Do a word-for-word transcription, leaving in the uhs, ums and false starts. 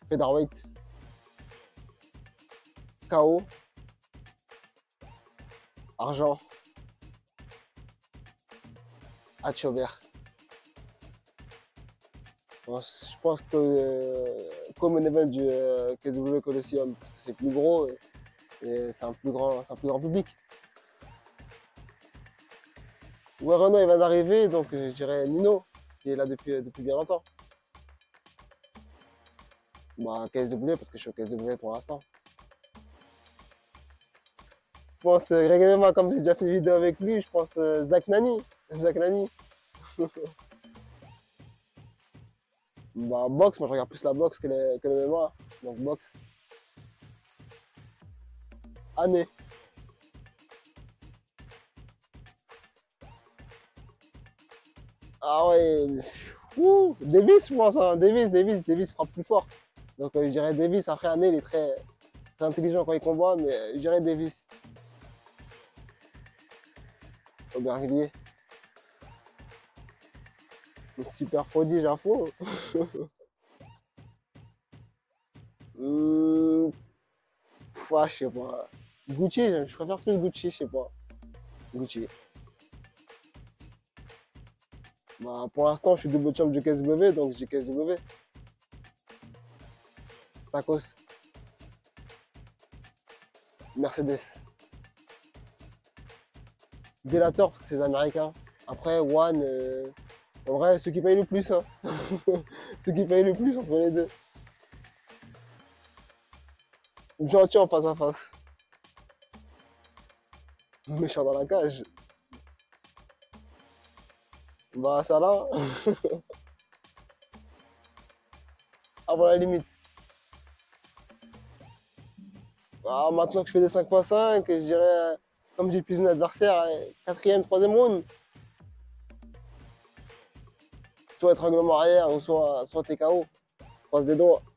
featherweight, K O, argent, Hatch Aubert. Bon, je pense que euh, comme un event du euh, K S W Coliseum, parce que c'est plus gros et, et c'est un plus grand, c'est un plus grand public. Ouais, Renault il vient d'arriver, donc euh, je dirais Nino, qui est là depuis, depuis bien longtemps. Bah, K S W, parce que je suis au K S W pour l'instant. Je pense euh, Greg M M A, comme j'ai déjà fait une vidéo avec lui, je pense euh, Zach Nani. Zach Nani. Bah, boxe, moi je regarde plus la boxe que le, que le M M A. Donc boxe. Année. Ah ouais. Ouh, Davis, je pense, hein. Davis, Davis, Davis frappe plus fort. Donc euh, je dirais Davis, après Année, il est très, très intelligent quand il combat, mais euh, je dirais Davis. Aubervilliers. Une super prodige info. Hum, ouais, je sais pas. Gucci, je préfère plus Gucci, je sais pas. Gucci. Bah, pour l'instant, je suis double champ du K S W, donc j'ai K S W. Tacos. Mercedes. Bellator, parce que c'est les Américains. Après, One, euh, en vrai, ceux qui payent le plus, hein. Ceux qui payent le plus entre les deux. Gentil en face à face. Méchant dans la cage. Bah, ça là. Avant la limite. Ah, maintenant que je fais des cinq fois cinq, je dirais, comme j'ai épuisé mon adversaire, quatrième, troisième round. Soit étranglement arrière, ou soit, soit T K O. Passe des doigts.